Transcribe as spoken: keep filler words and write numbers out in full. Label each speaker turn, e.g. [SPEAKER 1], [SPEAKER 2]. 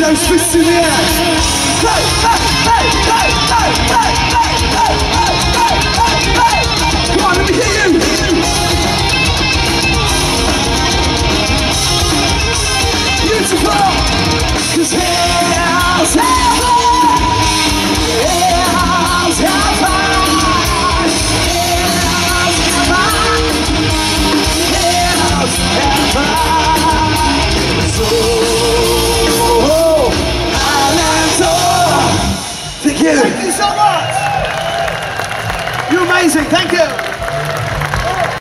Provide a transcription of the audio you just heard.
[SPEAKER 1] those fists in the air. Hey, hey, hey, hey, hey, hey, hey, hey, hey, hey, hey. Come on, let me hear you. Beautiful. 'Cause hell's heaven. Hell's heaven. Hell's heaven. Hell's heaven. So Thank you. Thank you so much. You're amazing. Thank you.